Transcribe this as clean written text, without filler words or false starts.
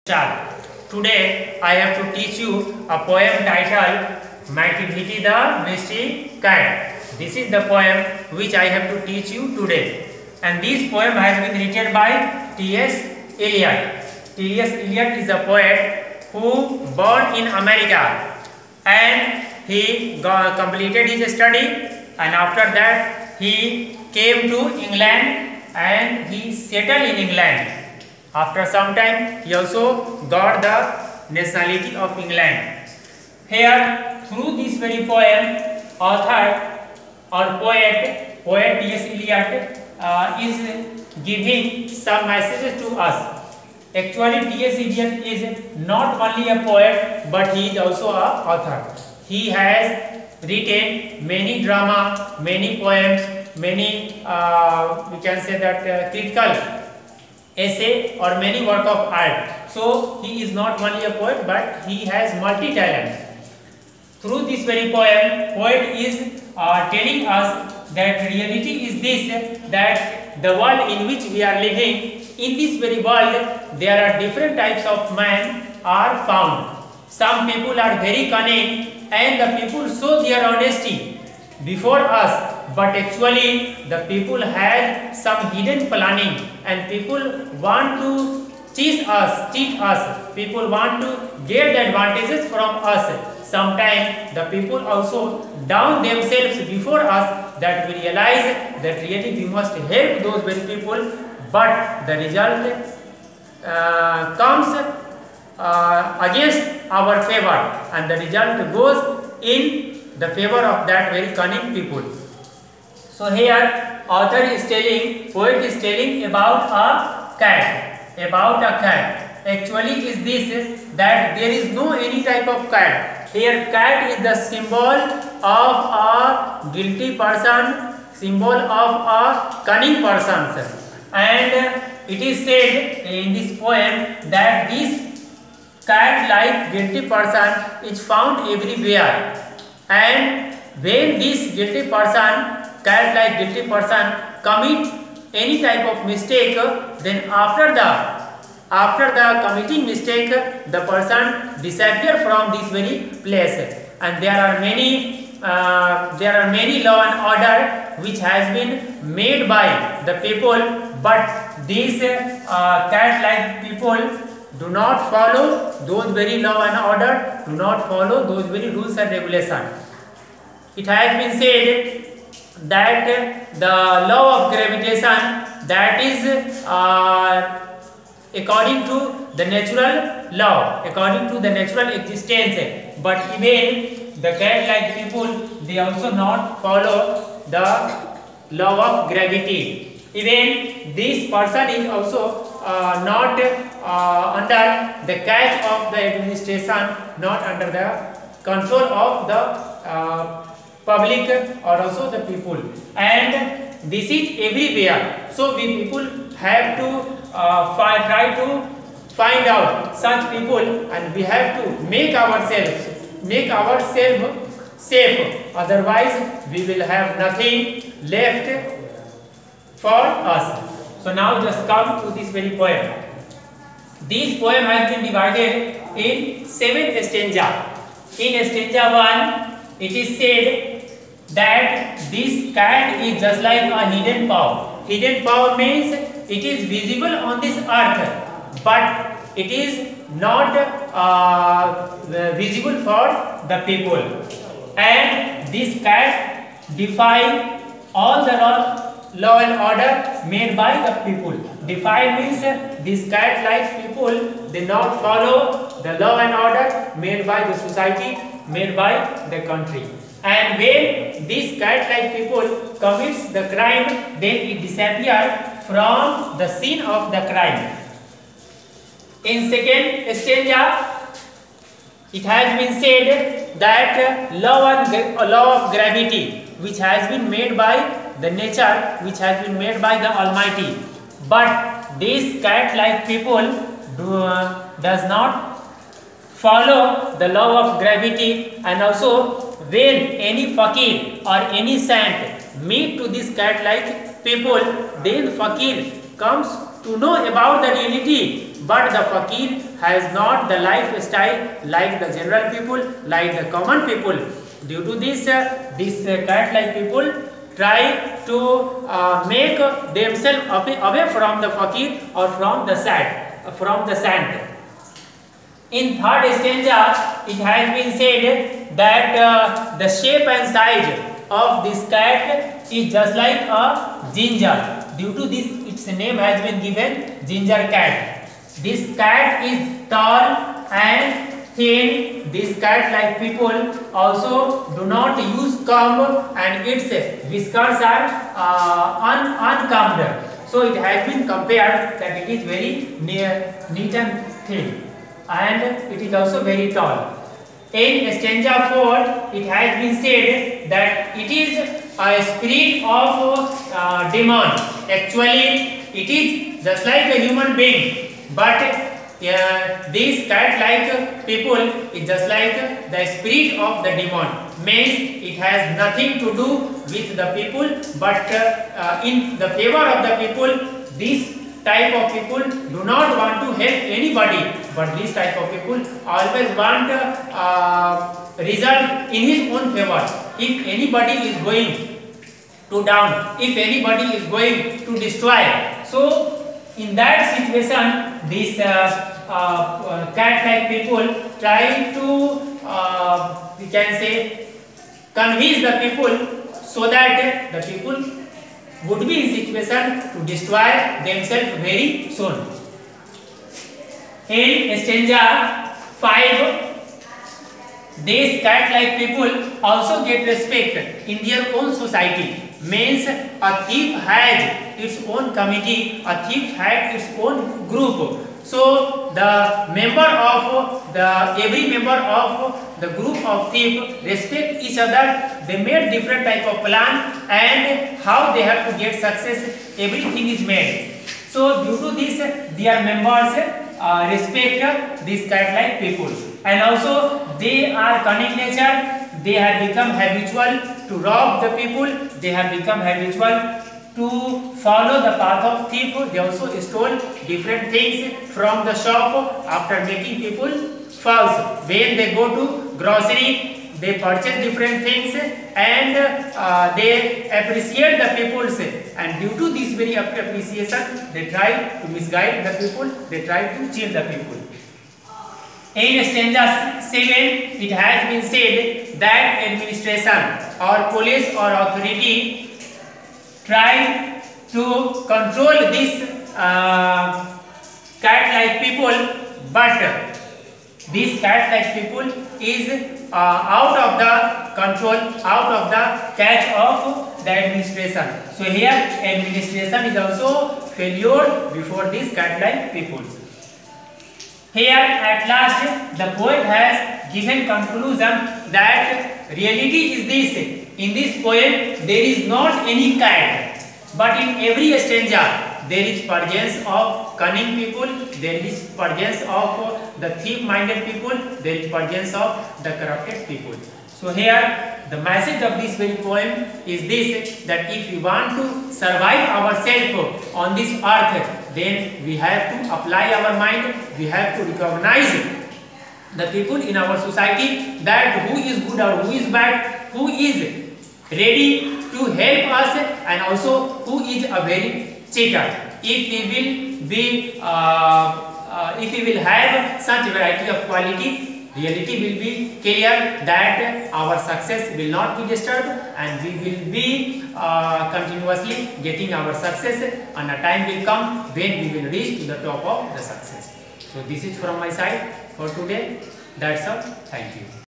Today I have to teach you a poem titled Mighty the Misty Cat. This is the poem which I have to teach you today. And this poem has been written by T.S. Eliot. T.S. Eliot is a poet who born in America and he completed his study, and after that he came to England and he settled in England. After some time, he also got the nationality of England. Here, through this very poem, author or poet T.S. Eliot is giving some messages to us. Actually, T.S. Eliot is not only a poet, but he is also an author. He has written many drama, many poems, many we can say that critical essay or many work of art. So he is not only a poet, but he has multi-talent. Through this very poem, poet is telling us that reality is this, that the world in which we are living, in this very world there are different types of men are found. Some people are very cunning and the people show their honesty before us, but actually the people have some hidden planning and people want to cheat us, people want to get the advantages from us. Sometimes the people also down themselves before us, that we realize that really we must help those very people, but the result comes against our favor, and the result goes in the favor of that very cunning people. So here author is telling, poet is telling about a cat, Actually is this, that there is no any type of cat. Here cat is the symbol of a guilty person, symbol of a cunning person. And it is said in this poem that this cat-like guilty person is found everywhere. And when this guilty person, cat-like guilty person commit any type of mistake, then after the committing mistake, the person disappear from this very place. And there are many law and order which has been made by the people, but these cat-like people do not follow those very law and order, do not follow those very rules and regulations. It has been said that the law of gravitation, that is according to the natural law, according to the natural existence, but even the cat-like people, they also not follow the law of gravity. Even this person is also not under the catch of the administration, not under the control of the public or also the people, and this is everywhere. So we people have to try to find out such people, and we have to make ourselves safe, otherwise we will have nothing left for us. So now just come to this very poem. This poem has been divided in 7 stanzas. In stanza 1, it is said that this cat is just like a hidden paw. Hidden paw means it is visible on this earth, but it is not visible for the people. And this cat defy all the law and order made by the people. Defy means this cat-like people, they not follow the law and order made by the society, made by the country. And when this cat-like people commits the crime, then it disappears from the scene of the crime. In second stanza, it has been said that law of gravity, which has been made by the nature, which has been made by the Almighty, but these cat-like people does not follow the law of gravity. And also when any fakir or any saint meet to this cat-like people, then fakir comes to know about the reality, but the fakir has not the lifestyle like the general people, like the common people. Due to this, cat-like people try to make themselves away from the fakir or from the sant. In third stanza, it has been said that the shape and size of this cat is just like a ginger. Due to this, its name has been given ginger cat. This cat is tall and thin. This cat-like people also do not use comb, and its whiskers are uncombed. So it has been compared that it is very neat and thin, and it is also very tall. In stanza 4, it has been said that it is a spirit of demon. Actually, it is just like a human being, but these cat-like people is just like the spirit of the demon. Means it has nothing to do with the people, but in the favor of the people. This type of people do not want to help anybody, but this type of people always want result in his own favor. If anybody is going to down, if anybody is going to destroy, so in that situation, these cat-like people try to we can say convince the people so that the people would be in situation to destroy themselves very soon. In stanza 5, these cat-like people also get respect in their own society. Means a thief has its own committee, a thief has its own group. So the every member of the group of thief respect each other. They made different type of plan, and how they have to get success, everything is made. So due to this, their members respect these cat-like people, and also they are cunning nature. They have become habitual to rob the people. They have become habitual to follow the path of thief. They also stole different things from the shop after making people false. When they go to grocery, they purchase different things, and they appreciate the people. And due to this very appreciation, they try to misguide the people. They try to cheat the people. In stanza 7, it has been said that administration or police or authority try to control this cat-like people, but this cat-like people is out of the control, out of the catch of the administration. So here administration is also failure before these cat-like people. Here at last the poet has given conclusion that reality is this. In this poem there is not any cat, but in every stanza there is presence of cunning people, there is presence of the thief-minded people, there is presence of the corrupted people. So here the message of this very poem is this, that if we want to survive ourselves on this earth, then we have to apply our mind, we have to recognize the people in our society, that who is good or who is bad, who is ready to help us, and also who is a very cheater. If we will be if we will have such variety of quality, reality will be clear that our success will not be disturbed, and we will be continuously getting our success, and a time will come when we will reach to the top of the success. So this is from my side for today. That's all. Thank you.